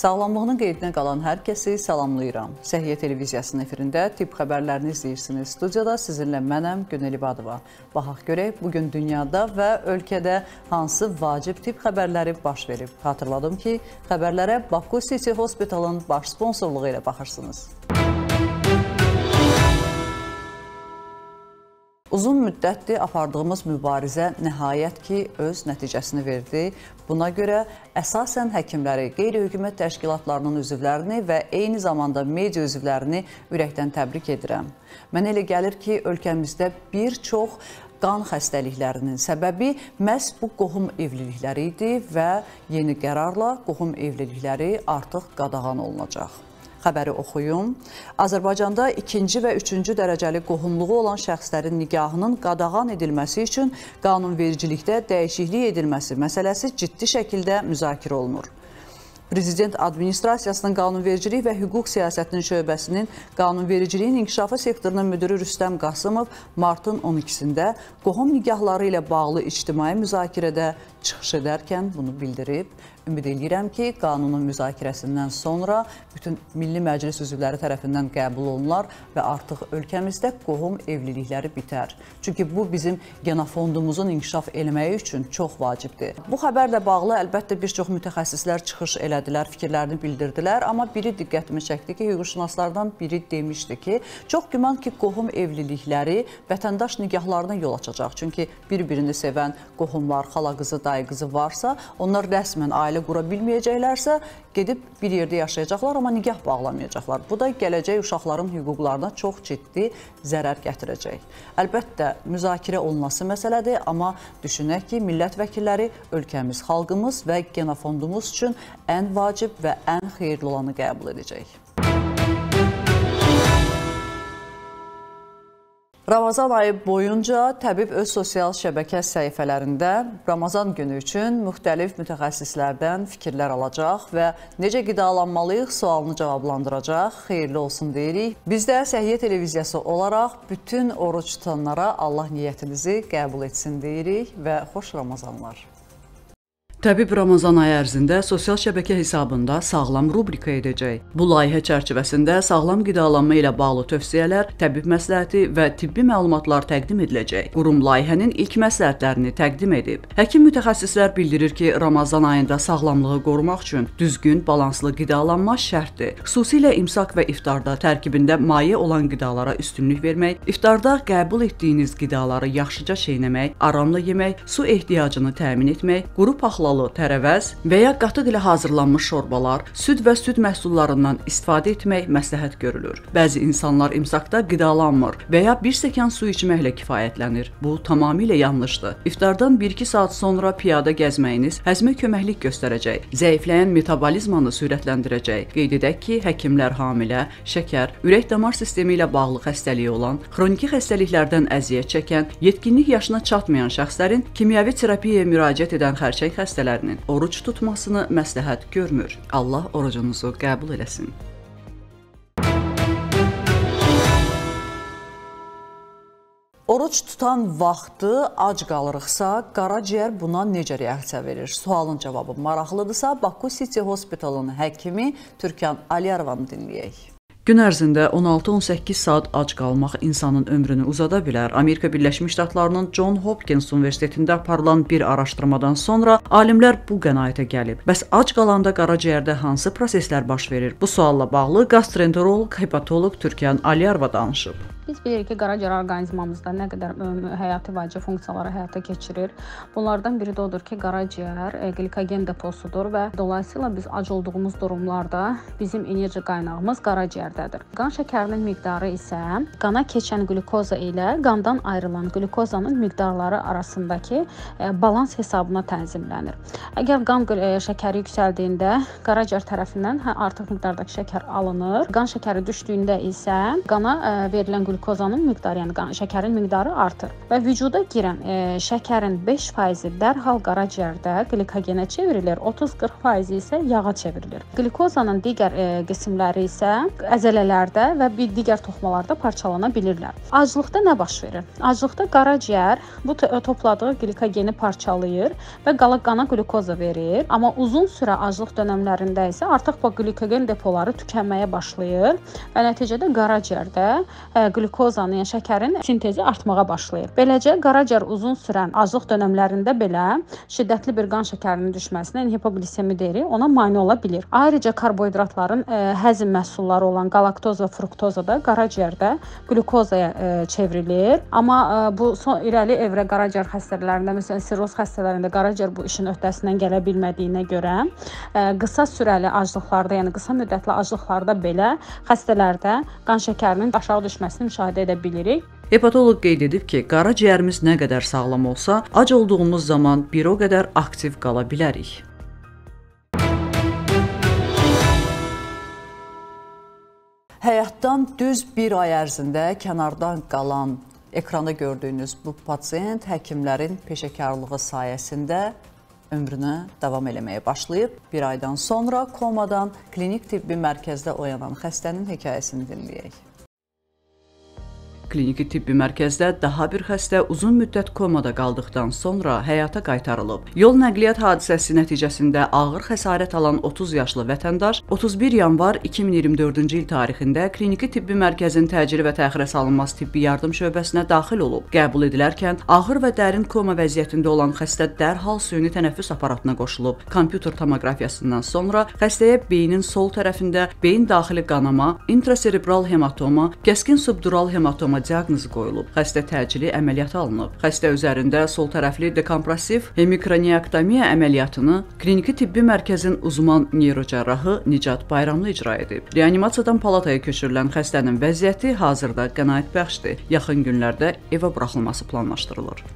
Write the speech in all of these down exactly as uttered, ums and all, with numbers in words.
Sağlamlığının qeydinə qalan hər kəsi salamlayıram. Səhiyyə televiziyasının efirində tibb xəbərlərini izləyirsiniz. Studiyada sizinlə mənəm Günel İbadova. Baxaq görək, bugün dünyada və ölkədə hansı vacib tibb xəbərləri baş verib. Xatırladım ki, xəbərlərə Baku City Hospitalın baş sponsorluğu ilə baxırsınız. Uzun müddətdir apardığımız mübarizə nəhayət ki, öz nəticəsini verdi. Buna görə əsasən həkimləri, qeyri-hökumət təşkilatlarının üzvlərini və eyni zamanda media üzvlərini ürəkdən təbrik edirəm. Mənə elə gəlir ki, ölkəmizdə bir çox qan xəstəliklərinin səbəbi məhz bu qohum evlilikləri idi və yeni qərarla qohum evlilikləri artıq qadağan olunacaq. Xəbəri oxuyum. Azərbaycanda ikinci və üçüncü dərəcəli qohumluğu olan şəxslərin nikahının qadağan edilməsi üçün qanunvericilikdə dəyişiklik edilməsi məsələsi ciddi şəkildə müzakirə olunur. Prezident Administrasiyasının qanunvericilik və hüquq siyasətinin şöbəsinin qanunvericiliyin inkişafı sektorunun müdürü Rüstəm Qasımov martın on ikisində qohum nikahları ilə bağlı ictimai müzakirədə çıxış edərkən bunu bildirib. Ümid edirəm ki, qanunun müzakirəsindən sonra bütün Milli Məclis üzvləri tərəfindən qəbul olunar və artıq ölkəmizdə qohum evlilikləri bitər. Çünki bu bizim genofondumuzun inkişaf eləməyi üçün çox vacibdir. Bu xəbərlə bağlı əlbəttə bir çox mütəxəssislər çıxış elədilər, fikirlərini bildirdilər, amma biri diqqətimi çəkdi ki, hüquqşünaslardan biri demişdi ki, çox güman ki, qohum evlilikləri vətəndaş nikahlarına yol açacaq. Çünki bir-birini sevən qohumlar, xala qızı, dayı qızı varsa, onlar rəsmən ailə qura bilməyəcəklərsə, gedib bir yerdə yaşayacaqlar, amma nikah bağlamayacaqlar. Bu da gələcək uşaqların hüquqlarına çox ciddi zərər gətirəcək. Əlbəttə, müzakirə olunması məsələdir, amma düşünək ki, millət vəkilləri ölkəmiz, xalqımız və genofondumuz üçün ən vacib və ən xeyirli olanı qəbul edəcək. Ramazan ayı boyunca təbib öz sosial şəbəkə səhifələrində Ramazan günü üçün müxtəlif mütəxəssislərdən fikirlər alacaq və necə qidalanmalıyıq sualını cavablandıracaq. Xeyirli olsun deyirik. Biz də Səhiyyə televiziyası olaraq bütün oruç tutanlara Allah niyyətinizi qəbul etsin deyirik və xoş Ramazanlar. Təbib Ramazan ayı ərzində sosial şəbəkə hesabında sağlam rubrika edəcək. Bu layihə çərçivəsində sağlam qidalanma ilə bağlı tövsiyələr, təbib məsləhəti və tibbi məlumatlar təqdim ediləcək. Qurum layihənin ilk məsləhətlərini təqdim edib. Həkim mütəxəssislər bildirir ki, Ramazan ayında sağlamlığı qorumaq üçün düzgün, balanslı qidalanma şərtdir. Xüsusilə imsak və iftarda tərkibində maye olan qidalara üstünlük vermək, iftarda qəbul etdiyiniz qidaları yaxşıca çeynəmək, aramla yemək, su ehtiyacını təmin etmək, quru paxlalı tərəvəz və ya qatıq ilə hazırlanmış şorbalar, süd və süd məhsullarından istifadə etmək məsləhət görülür. Bəzi insanlar imsakda qidalanmır və ya bir stəkan su içməklə kifayətlənir. Bu tamamilə yanlışdır. İftardan bir iki saat sonra piyada gəzməyiniz həzmə köməklik göstərəcək, zəifləyən metabolizmanı sürətləndirəcək. Qeyd edək ki, həkimlər hamilə, şəkər, ürək-damar sistemi ilə bağlı xəstəliyi olan, xroniki xəstəliklərdən əziyyət çəkən, yetkinlik yaşına çatmayan şəxslərin kimyəvi terapiyaya müraciət edən xərçəng xəstələrinin oruç tutmasını məsləhət görmür. Allah orucunuzu qəbul eləsin. Oruç tutan vaxtı ac qalırıqsa, qaraciyər buna necə reaksiya verir? Sualın cavabı maraqlıdırsa, Baku City Hospitalın həkimi Türkan Aliyarovanı dinləyək. Gün ərzində on altı on səkkiz saat ac qalmaq insanın ömrünü uzada bilər. Amerika Birləşmiş Ştatlarının John Hopkins Universitetində aparılan bir araşdırmadan sonra alimlər bu qənaətə gəlib. Bəs ac qalanda qaraciyərdə hansı proseslər baş verir? Bu sualla bağlı gastroenteroloq, hepatoloq Türkan Aliyarova danışıb. Biz bilirik ki, qaraciyər orqanizmamızda nə qədər həyati vacib funksiyaları həyata keçirir. Bunlardan biri də odur ki, qaraciyər glikogen deposudur və dolayısıyla biz ac olduğumuz durumlarda bizim enerji qaynağımız qaraciyərdədir. Qan şəkərinin miqdarı isə qana keçən glukoza ilə qandan ayrılan glukozanın miqdarları arasındakı balans hesabına tənzimlənir. Əgər qan şəkəri yüksəldiyində qaraciyər tərəfindən artıq miqdardakı şəkər alınır. Qan şəkəri düşdüyündə isə qana verilən qlukozanın miqdarı, yəni qan şəkərin miqdarı artır və vücuda girən e, şəkərin beş faizi dərhal qaraciyərdə glikogenə çevrilir, otuz qırx faizi isə yağa çevrilir. Qlukozanın digər e, qismləri isə əzələlərdə və bir digər toxumalarda parçalana bilirlər. Aclıqda nə baş verir? Aclıqda qaraciyər bu topladığı glikogeni parçalayır və qala qana qlukoza verir. Amma uzun sürə aclıq dönəmlərində isə artıq bu glikogen depoları tükənməyə başlayır və nəticədə qaraciyərdə e, qlukozanın, yəni şəkərin sintezi artmağa başlayır. Beləcə qaraciyər uzun sürən aclıq dönəmlərində belə şiddətli bir qan şəkərinin düşməsinə, yəni hipoqlisemi deyirik, ona mane ola bilir. Ayrıca karbohidratların e, həzm məhsulları olan galaktoz və fruktoza da qaraciyərdə qlukozaya e, çevrilir. Amma e, bu son irəli evrə qaraciyər xəstələrində, məsələn sirroz xəstələrində qaraciyər bu işin öhdəsindən gələ bilmədiyinə görə e, qısa sürəli aclıqlarda, yəni qısa müddətli aclıqlarda belə xəstələrdə qan şəkərinin aşağı düşməsini müşahidə edə bilirik. Hepatoloq qeyd edib ki, qaraciyərimiz nə qədər sağlam olsa, ac olduğumuz zaman bir o qədər aktiv qala bilərik. Həyatdan düz bir ay ərzində kənardan qalan ekranda gördüyünüz bu pasiyent həkimlərin peşəkarlığı sayəsində ömrünə davam eləməyə başlayıb. Bir aydan sonra komadan klinik tibbi mərkəzdə oyanan xəstənin hekayəsini dinləyək. Kliniki tibbi mərkəzdə daha bir xəstə uzun müddət komada qaldıqdan sonra həyata qaytarılıb. Yol nəqliyyat hadisəsi nəticəsində ağır xəsarət alan otuz yaşlı vətəndaş otuz bir yanvar iki min iyirmi dördüncü il tarixində kliniki tibbi mərkəzin təcili və təxirə salınmaz tibbi yardım şöbəsinə daxil olub. Qəbul edilərkən ağır və dərin koma vəziyyətində olan xəstə dərhal süni tənəffüs aparatına qoşulub. Kompüter tomoqrafiyasından sonra xəstəyə beynin sol tərəfində beyin daxili qanama, intraserebral hematoma, kəskin subdural hematoma diaqnozu qoyulub. Xəstə təcili əməliyyata alınıb. Xəstə üzərində sol tərəfli dekompressiv hemikroneektomiya əməliyyatını kliniki tibbi mərkəzin uzman neyrocərrahı Nicat Bayramlı icra edib. Reanimasiyadan palataya köçürülən xəstənin vəziyyəti hazırda qənaətbəxşdir. Yaxın günlərdə evə buraxılması planlaşdırılır.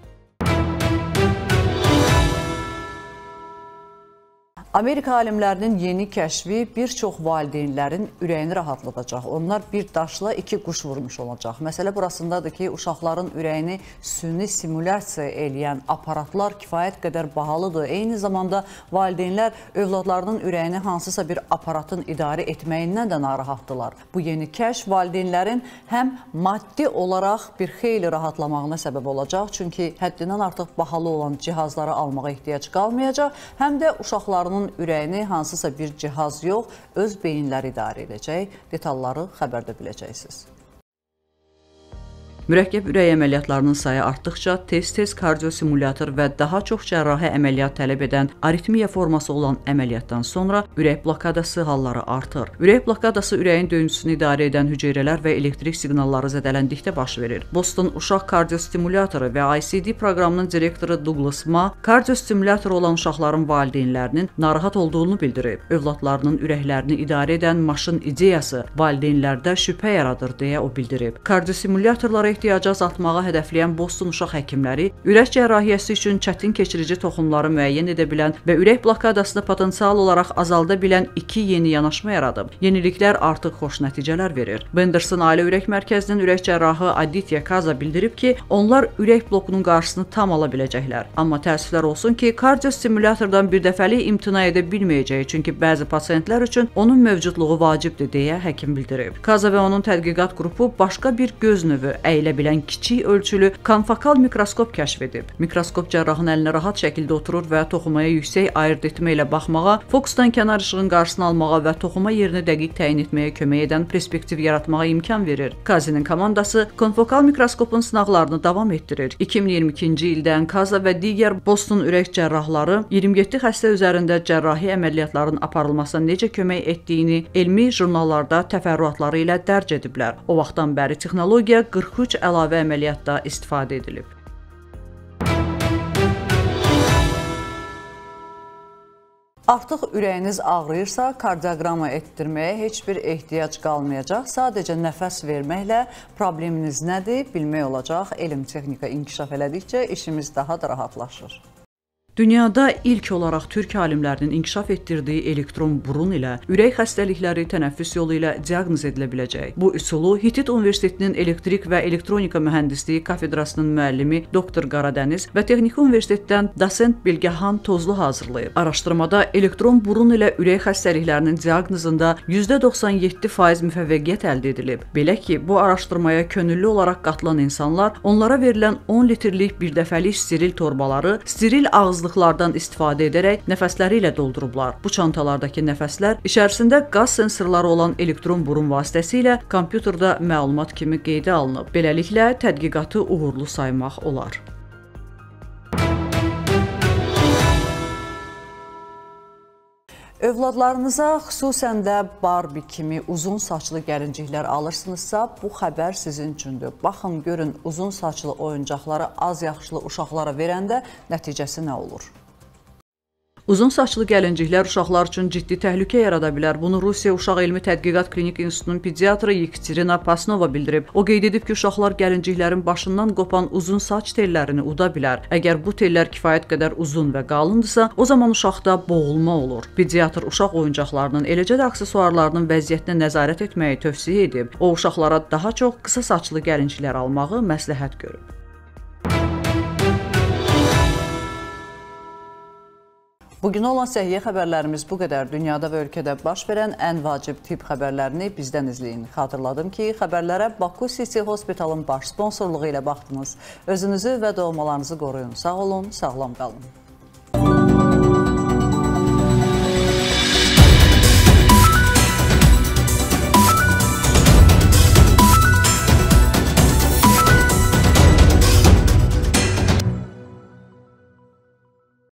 Amerika alimlərinin yeni kəşfi bir çox valideynlərin ürəyini rahatladacaq. Onlar bir daşla iki quş vurmuş olacaq. Məsələ burasındadır ki, uşaqların ürəyini süni simulyasiya eləyən aparatlar kifayət qədər bahalıdır. Eyni zamanda valideynlər övladlarının ürəyini hansısa bir aparatın idarə etməyindən də narahatdılar. Bu yeni kəşf valideynlərin həm maddi olaraq bir xeyli rahatlamağına səbəb olacaq. Çünki həddindən artıq bahalı olan cihazları almağa ehtiyac qalmayacaq. Həm də uşaqlarının ürəyini hansısa bir cihaz yox, öz beyinləri idarə edəcək. Detalları xəbərdə biləcəksiniz. Mürəkkəb ürək əməliyyatlarının sayı artdıqca tez-tez kardiosimulyator və daha çox cərrahi əməliyyat tələb edən aritmiya forması olan əməliyyatdan sonra ürək blokadası halları artır. Ürək blokadası ürəyin döyüntüsünü idarə edən hüceyrələr və elektrik siqnalları zədələndikdə baş verir. Boston uşaq kardiostimulatoru və I C D proqramının direktoru Douglas Ma kardiostimulator olan uşaqların valideynlərinin narahat olduğunu bildirib. Övladlarının ürəklərini idarə edən maşın ideyası valideynlərdə şübhə yaradır deyə o bildirib. Kardiostimulatorlara ehtiyacı azaltmağa hədəfləyən Boston uşaq həkimləri ürək cərrahiyyəsi üçün çətin keçirici toxumları müəyyən edə bilən və ürək blokadasını potensial olaraq azalda bilən iki yeni yanaşma yaradıb. Yeniliklər artıq xoş nəticələr verir. Benderson Ailə Ürək Mərkəzinin ürək cərrahı Aditya Kaza bildirib ki, onlar ürək blokunun qarşısını tam ala biləcəklər. Amma təəssüflər olsun ki, kardiostimulatordan birdəfəlik imtina edə bilməyəcəyi, çünki bəzi pasiyentlər üçün onun mövcudluğu vacibdir deyə həkim bildirib. Kaza və onun tədqiqat qrupu başqa bir göz növü əylə bilən kiçik ölçülü konfokal mikroskop kəşf edib. Mikroskop cərrahın əlinə rahat şəkildə oturur və toxumaya yüksək ayırt etmə ilə baxmağa, fokusdan kənar işığın qarşısını almağa və toxuma yerini dəqiq təyin etməyə kömək edən perspektiv yaratmağa imkan verir. Kazinin komandası konfokal mikroskopun sınaqlarını davam etdirir. iki min iyirmi ikinci ildən Kaza və digər Boston ürək cərrahları iyirmi yeddi xəstə üzərində cərrahi əməliyyatların aparılmasına necə kömək etdiyini elmi jurnallarda təfərrüatları ilə dərc ediblər. O vaxtdan bəri texnologiya qırx üç əlavə əməliyyatda istifadə edilib. Artıq ürəyiniz ağrıyırsa, kardioqrama etdirməyə heç bir ehtiyac qalmayacaq. Sadəcə nəfəs verməklə probleminiz nədir bilmək olacaq. Elm texnika inkişaf elədikcə işimiz daha da rahatlaşır. Dünyada ilk olaraq türk alimlərinin inkişaf etdirdiyi elektron burun ilə ürək xəstəlikləri tənəffüs yolu ilə diaqnoz edilə biləcək. Bu üsulu Hitit Universitetinin elektrik və elektronika mühəndisliyi kafedrasının müəllimi doktor Qaradəniz və Texniki Universitetdən dosent Bilgəhan Tozlu hazırlayıb. Araşdırmada elektron burun ilə ürək xəstəliklərinin diaqnozunda yüzdə doxsan yeddi faiz müvəffəqiyyət əldə edilib. Belə ki, bu araşdırmaya könüllü olaraq qatılan insanlar onlara verilən on litrlik birdəfəlik steril torbaları steril ağızlı istifadə edərək nəfəsləri ilə doldurublar. Bu çantalardakı nəfəslər içərisində qaz sensorları olan elektron burun vasitəsilə kompüterdə məlumat kimi qeydə alınıb. Beləliklə, tədqiqatı uğurlu saymaq olar. Övladlarınıza xüsusən də Barbie kimi uzun saçlı gəlinciklər alırsınızsa, bu xəbər sizin üçündür. Baxın, görün, uzun saçlı oyuncaqları az yaşlı uşaqlara verəndə nəticəsi nə olur? Uzun saçlı gəlinciklər uşaqlar üçün ciddi təhlükə yarada bilər. Bunu Rusiya Uşaq Elmi Tədqiqat Klinik İnstitutunun pediatrı Yekaterina Pasnova bildirib. O qeyd edib ki, uşaqlar gəlinciklərin başından qopan uzun saç tellərini uda bilər. Əgər bu tellər kifayət qədər uzun və qalındırsa, o zaman uşaqda boğulma olur. Pediatr uşaq oyuncaqlarının, eləcə də aksesuarlarının vəziyyətinə nəzarət etməyi tövsiyə edib. O, uşaqlara daha çox qısa saçlı gəlinciklər almağı məsləhət görüb. Bugün olan səhiyyə xəbərlərimiz bu qədər. Dünyada və ölkədə baş verən ən vacib tibb xəbərlərini bizdən izləyin. Xatırladım ki, xəbərlərə Baku City Hospitalın baş sponsorluğu ilə baxdınız. Özünüzü və doğmalarınızı qoruyun. Sağ olun, sağlam qalın.